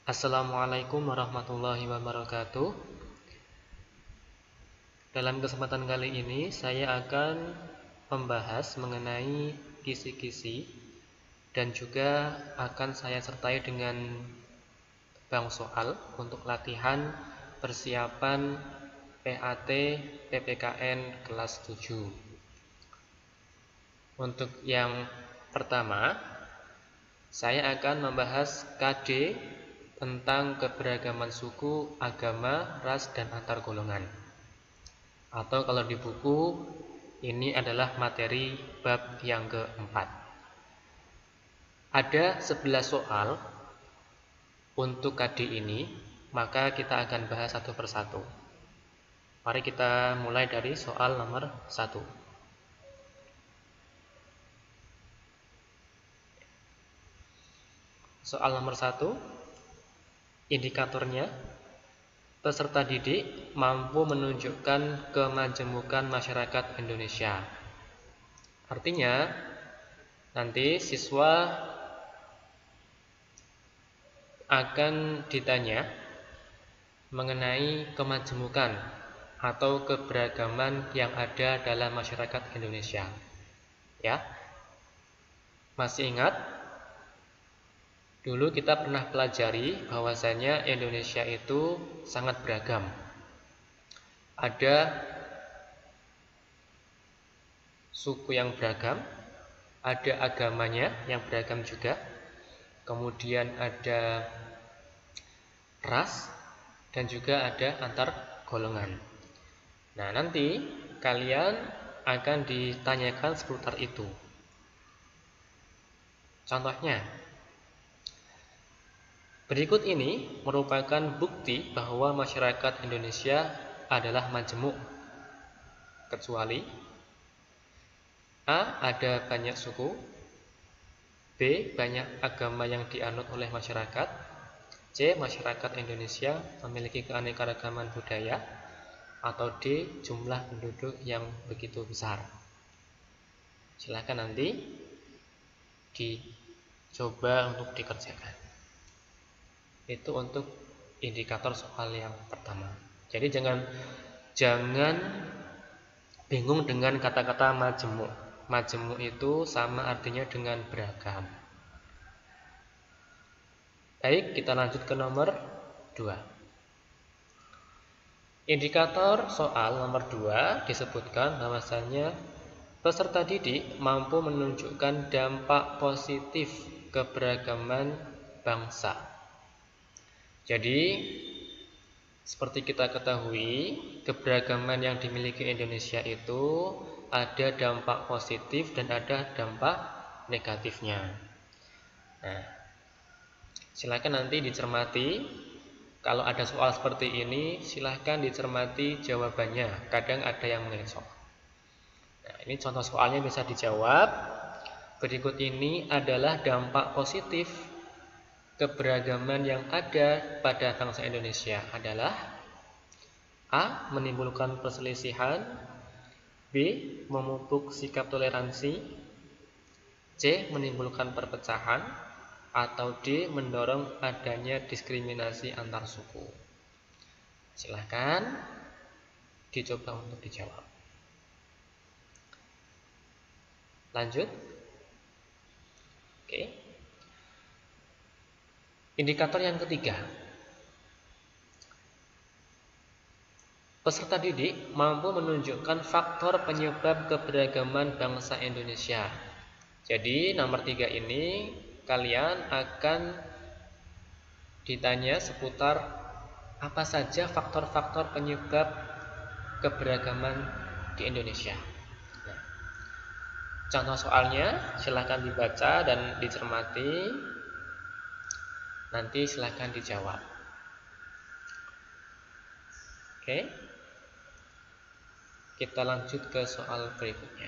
Assalamualaikum warahmatullahi wabarakatuh. Dalam kesempatan kali ini saya akan membahas mengenai kisi-kisi dan juga akan saya sertai dengan bank soal untuk latihan persiapan PAT PPKN kelas 7. Untuk yang pertama, saya akan membahas KD tentang keberagaman suku, agama, ras, dan antar golongan. Atau kalau di buku, ini adalah materi bab yang keempat. Ada 11 soal untuk KD ini, maka kita akan bahas satu persatu. Mari kita mulai dari soal nomor 1. Soal nomor 1, indikatornya, peserta didik mampu menunjukkan kemajemukan masyarakat Indonesia. Artinya, nanti siswa akan ditanya mengenai kemajemukan atau keberagaman yang ada dalam masyarakat Indonesia. Ya. Masih ingat? Dulu kita pernah pelajari bahwasanya Indonesia itu sangat beragam. Ada suku yang beragam, ada agamanya yang beragam juga, kemudian ada ras, dan juga ada antar golongan. Nah, nanti kalian akan ditanyakan seputar itu. Contohnya, berikut ini merupakan bukti bahwa masyarakat Indonesia adalah majemuk, kecuali A. Ada banyak suku, B. Banyak agama yang dianut oleh masyarakat, C. Masyarakat Indonesia memiliki keanekaragaman budaya, atau D. Jumlah penduduk yang begitu besar. Silakan nanti dicoba untuk dikerjakan. Itu untuk indikator soal yang pertama. Jadi jangan bingung dengan kata-kata majemuk. Majemuk itu sama artinya dengan beragam. Baik, kita lanjut ke nomor 2. Indikator soal nomor 2 disebutkan bahwasanya peserta didik mampu menunjukkan dampak positif keberagaman bangsa. Jadi, seperti kita ketahui, keberagaman yang dimiliki Indonesia itu ada dampak positif dan ada dampak negatifnya. Nah, silakan nanti dicermati. Kalau ada soal seperti ini, silakan dicermati jawabannya. Kadang ada yang mengesok. Nah, ini contoh soalnya bisa dijawab. Berikut ini adalah dampak positif keberagaman yang ada pada bangsa Indonesia adalah A. Menimbulkan perselisihan, B. Memupuk sikap toleransi, C. Menimbulkan perpecahan, atau D. Mendorong adanya diskriminasi antar suku. Silahkan dicoba untuk dijawab. Lanjut. Oke. Indikator yang ketiga, peserta didik mampu menunjukkan faktor penyebab keberagaman bangsa Indonesia. Jadi nomor 3 ini kalian akan ditanya seputar apa saja faktor-faktor penyebab keberagaman di Indonesia. Nah, contoh soalnya silahkan dibaca dan dicermati. Nanti silahkan dijawab. Oke. Kita lanjut ke soal berikutnya.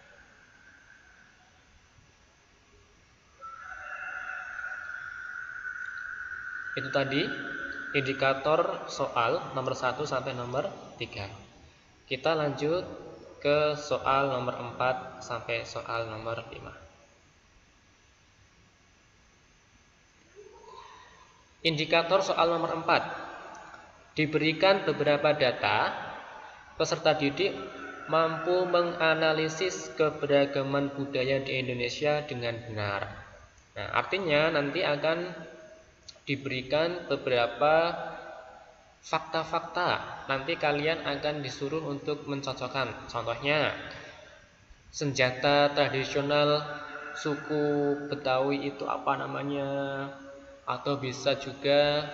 Itu tadi indikator soal nomor 1 sampai nomor 3. Kita lanjut ke soal nomor 4 sampai soal nomor 5. Indikator soal nomor 4. Diberikan beberapa data, peserta didik mampu menganalisis keberagaman budaya di Indonesia dengan benar. Nah, artinya nanti akan diberikan beberapa fakta-fakta. Nanti kalian akan disuruh untuk mencocokkan. Contohnya, senjata tradisional suku Betawi itu apa namanya? Atau bisa juga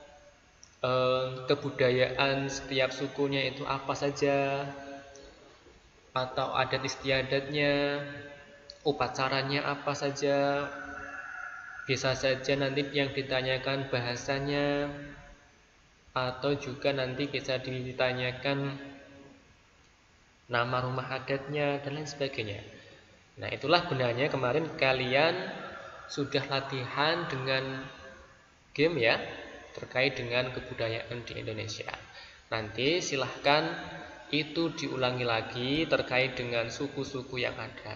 kebudayaan setiap sukunya itu apa saja, atau adat istiadatnya, upacaranya apa saja. Bisa saja nanti yang ditanyakan bahasanya, atau juga nanti bisa ditanyakan nama rumah adatnya dan lain sebagainya. Nah, itulah gunanya kemarin kalian sudah latihan dengan game ya, terkait dengan kebudayaan di Indonesia. Nanti silahkan itu diulangi lagi terkait dengan suku-suku yang ada.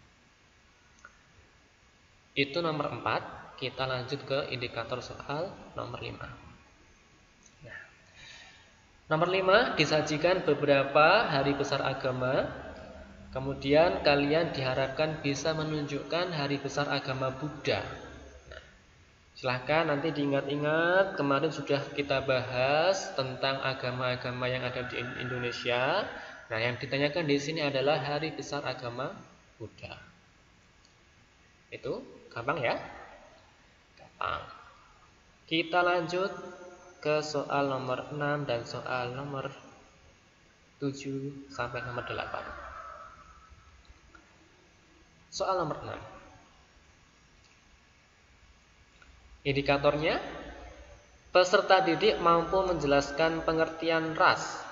Itu nomor 4. Kita lanjut ke indikator soal nomor 5. Nah, nomor 5, disajikan beberapa hari besar agama. Kemudian kalian diharapkan bisa menunjukkan hari besar agama Buddha. Silahkan nanti diingat-ingat, kemarin sudah kita bahas tentang agama-agama yang ada di Indonesia. Nah, yang ditanyakan di sini adalah hari besar agama Buddha. Itu gampang ya? Gampang. Kita lanjut ke soal nomor 6 dan soal nomor 7 sampai nomor 8. Soal nomor 6. Indikatornya, peserta didik mampu menjelaskan pengertian ras.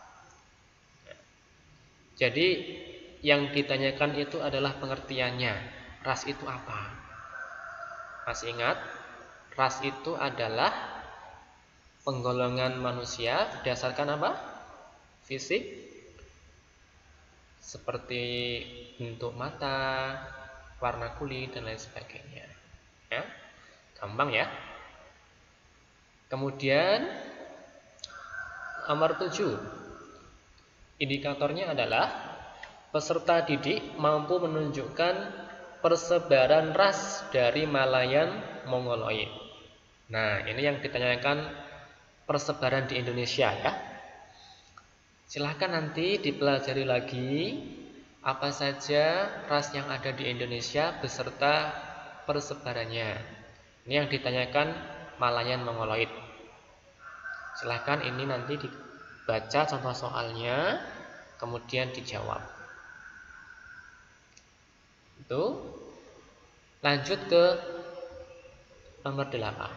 Jadi yang ditanyakan itu adalah pengertiannya. Ras itu apa? Masih ingat? Ras itu adalah penggolongan manusia berdasarkan apa? Fisik, seperti bentuk mata, warna kulit, dan lain sebagainya. Ya? Gampang ya. Kemudian nomor 7. Indikatornya adalah peserta didik mampu menunjukkan persebaran ras dari Malayan Mongoloid. Nah, ini yang ditanyakan persebaran di Indonesia ya. Silahkan nanti dipelajari lagi apa saja ras yang ada di Indonesia beserta persebarannya. Ini yang ditanyakan Malayan Mongoloid. Silahkan ini nanti dibaca contoh soalnya, kemudian dijawab. Itu. Lanjut ke nomor 8.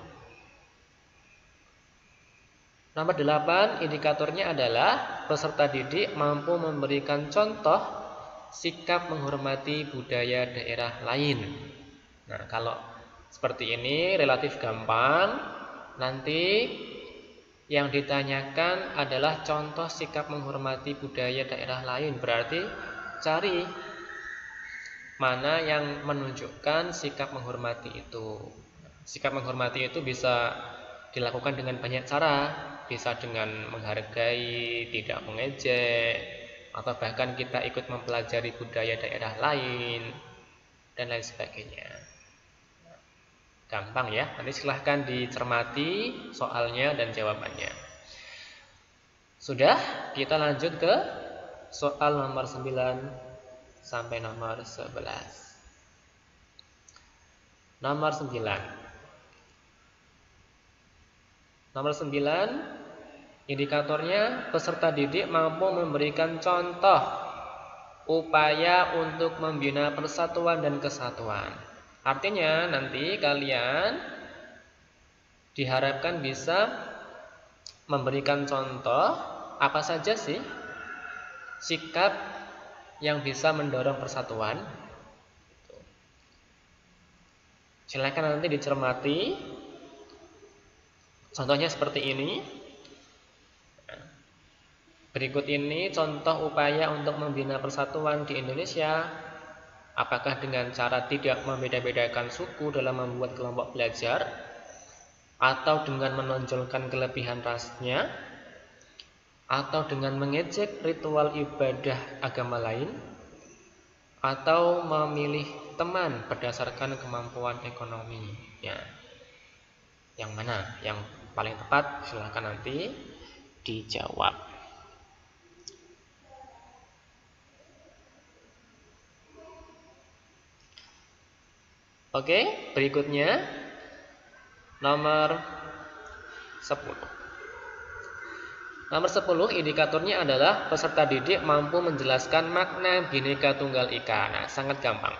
Nomor 8, indikatornya adalah peserta didik mampu memberikan contoh sikap menghormati budaya daerah lain. Nah, kalau seperti ini relatif gampang. Nanti yang ditanyakan adalah contoh sikap menghormati budaya daerah lain. Berarti cari mana yang menunjukkan sikap menghormati itu. Sikap menghormati itu bisa dilakukan dengan banyak cara. Bisa dengan menghargai, tidak mengejek, atau bahkan kita ikut mempelajari budaya daerah lain, dan lain sebagainya. Gampang ya, nanti silahkan dicermati soalnya dan jawabannya. Sudah, kita lanjut ke soal nomor 9 sampai nomor 11. Nomor 9. Nomor 9, indikatornya peserta didik mampu memberikan contoh upaya untuk membina persatuan dan kesatuan. Artinya nanti kalian diharapkan bisa memberikan contoh apa saja sih sikap yang bisa mendorong persatuan. Silakan nanti dicermati. Contohnya seperti ini. Berikut ini contoh upaya untuk membina persatuan di Indonesia. Apakah dengan cara tidak membeda-bedakan suku dalam membuat kelompok belajar? atau dengan menonjolkan kelebihan rasnya, atau dengan mengejek ritual ibadah agama lain, atau memilih teman berdasarkan kemampuan ekonomi. Ya, yang mana yang paling tepat? Silahkan nanti dijawab. Oke, berikutnya nomor 10. Nomor 10 indikatornya adalah peserta didik mampu menjelaskan makna Bhinneka Tunggal Ika. Nah, sangat gampang.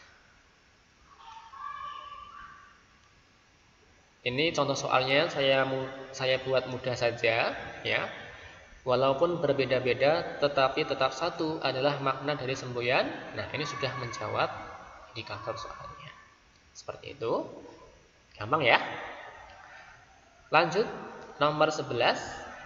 Ini contoh soalnya saya buat mudah saja, ya. Walaupun berbeda-beda, tetapi tetap satu adalah makna dari semboyan. Nah, ini sudah menjawab indikator soalnya. Seperti itu. Gampang ya. Lanjut, nomor 11.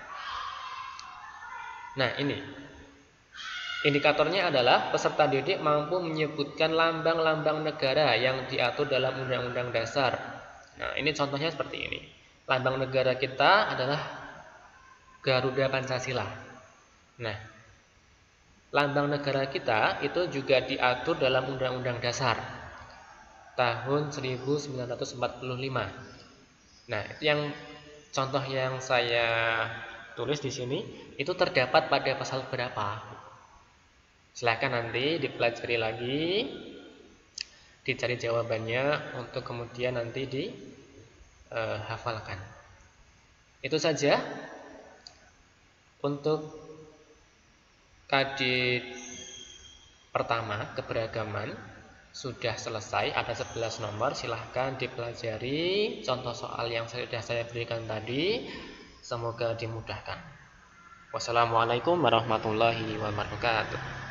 Nah, ini. Indikatornya adalah peserta didik mampu menyebutkan lambang-lambang negara yang diatur dalam Undang-Undang Dasar. Nah, ini contohnya seperti ini. Lambang negara kita adalah Garuda Pancasila. Nah, lambang negara kita itu juga diatur dalam Undang-Undang Dasar tahun 1945. Nah, itu yang contoh yang saya tulis di sini itu terdapat pada pasal berapa? Silahkan nanti dipelajari lagi, dicari jawabannya untuk kemudian nanti dihafalkan. Itu saja untuk KD pertama, keberagaman. Sudah selesai, ada 11 nomor. Silahkan dipelajari contoh soal yang sudah saya berikan tadi. Semoga dimudahkan. Wassalamualaikum warahmatullahi wabarakatuh.